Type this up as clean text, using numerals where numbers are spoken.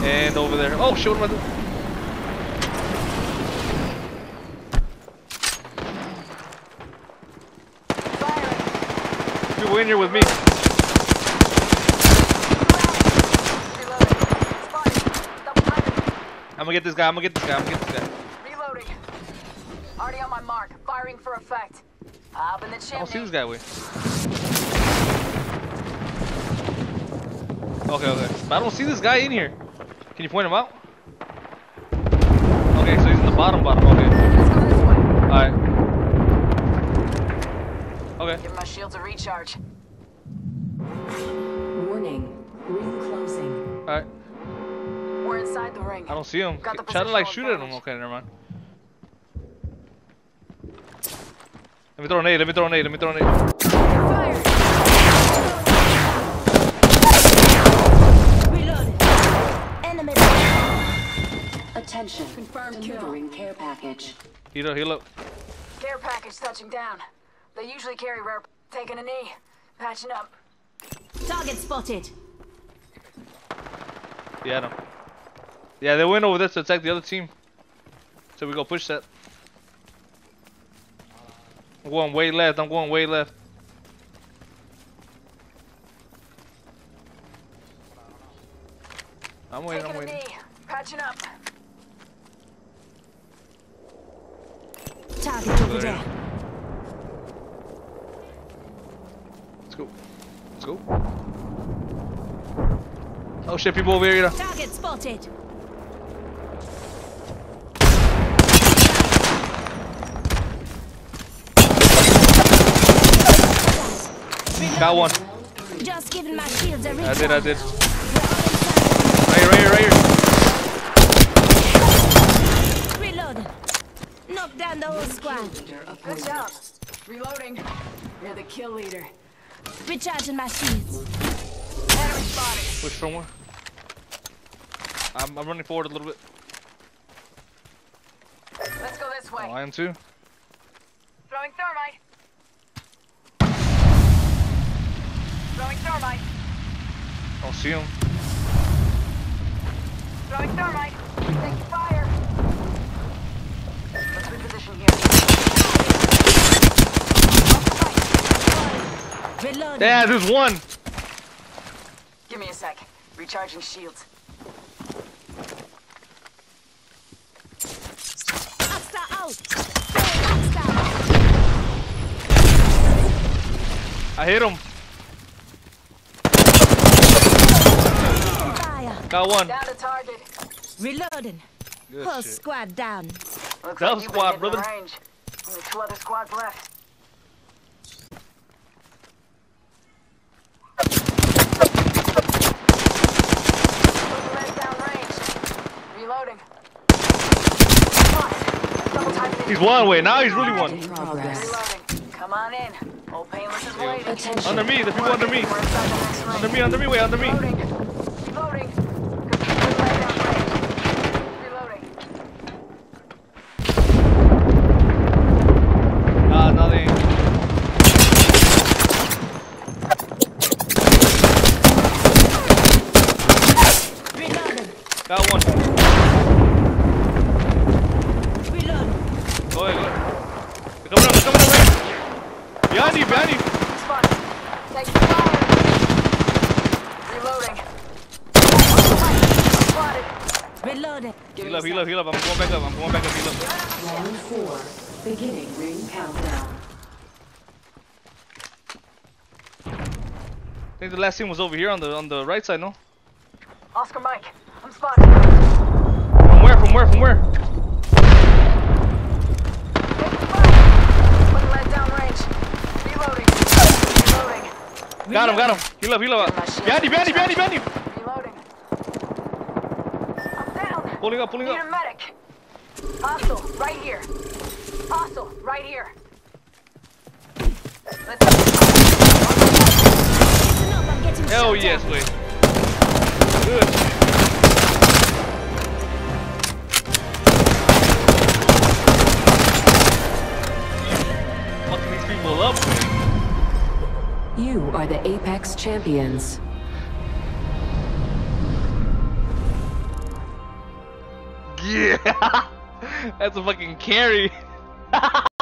And over there. Oh shit, what am I doing? People in here with me. I'm gonna get this guy. Reloading. Already on my mark. Firing for effect. Up in the chimney. I don't see this guy. Wait. Okay. But I don't see this guy in here. Can you point him out? Okay, so he's in the bottom. Okay. Let's go this way. Alright. Okay. Give my shields a recharge. Warning. Ring closing. Alright. We're inside the ring. I don't see him. Got the Try to like positional shoot at him. advantage. Okay, never mind. Let me throw a nade. Fire! Reloaded. Enemy. Attention. Confirmed Delivering care package. Heal up. Care package touching down. They usually carry rare. Taking a knee. Patching up. Target spotted. Yeah, yeah, they went over there to attack the other team. So we go push that. I'm going way left. I'm waiting. Taking a knee. Patching up. Target over there. Let's go. Oh shit, people over here. Target spotted. Got one. Just giving my shields a recharge. I did. Right here. Reload. Knock down the whole squad. Good job. Reloading. You're the kill leader. Recharging my shields. Enemy spotted. Push from where? I'm running forward a little bit. Let's go this way. Oh, I am too. Throwing thermite. Throwing thermite. Don't see him. Throwing thermite. Taking fire. Let's reposition here. Reload. Dad, there's one. Give me a sec. Recharging shields. Asta out. I hit him. Fire. Got one. Down to target. Reloading. Good Whole shit. squad down. Looks That like was you've squad, been hitting brother. range. Only 2 other squads left. Putting lead down range. Reloading. Double timing. He's one way. Now he's really one. In progress. Reloading. Come on in. Old painless is waiting. Attention. Under me. The people under me. We're inside the next ring. Under me. Wait, under me. Reloading. Reloading. Putting lead down range. Reloading. No, they ain't. Reloading. Got one. Reload. Go ahead. They're coming up, right? Behind you. Spotted. Taking fire. Reloading. Spotted. Reloading. Heal up. I'm going back up. Heal up. Round 4. Beginning ring countdown. I think the last team was over here on the right side, no? Oscar Mike. I'm spotted. From where? Taking fire. Putting lead down range. Reloading. Got him. Heal up. Behind you. Reloading. I'm down. Pulling up. Need a medic. Hostile, right here. Hostile, right here. Let's Listen up, I'm getting Hell shot yes, at. wait. Good. Fucking these people up. You are the Apex Champions. Yeah! That's a fucking carry!